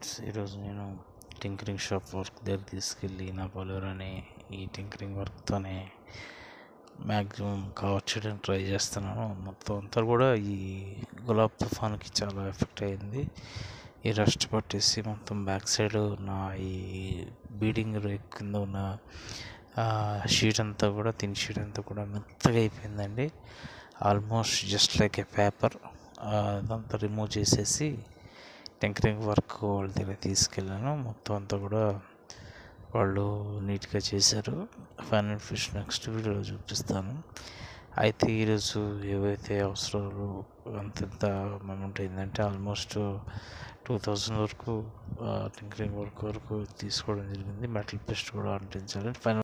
ఈరోజు నేను tinkering shop work దగ్గర తీసుకెళ్ళి నా పలువురని ఈ టింకరింగ్ వర్క్తోనే మ్యాక్సిమం కవర్ చేయడానికి ట్రై చేస్తున్నాను. మొత్తం అంతా కూడా ఈ గులాబ్ తుఫాన్కి చాలా ఎఫెక్ట్ అయింది. ఈ రస్ట్ పట్టేసి మొత్తం బ్యాక్ సైడ్ ఉన్న ఈ బీడింగ్ రేక్ కింద ఉన్న షీట్ అంతా కూడా థిన్ షీట్ అంతా కూడా మెత్తగా అయిపోయిందండి. Almost just like a paper. అదంతా రిమూవ్ చేసేసి టింకరింగ్ వర్క్ వాళ్ళ దగ్గర తీసుకెళ్ళాను. మొత్తం అంతా కూడా వాళ్ళు నీట్గా చేశారు. ఫైనల్ ఫిష్ నెక్స్ట్ వీడియోలో చూపిస్తాను. అయితే ఈరోజు ఏవైతే అవసరాలు అంతంత అమౌంట్ అయిందంటే ఆల్మోస్ట్ 2000 వరకు టింకరింగ్ వర్క్ వరకు తీసుకోవడం జరిగింది. మెటల్ పేస్ట్ కూడా అంటించాలి. ఫైనల్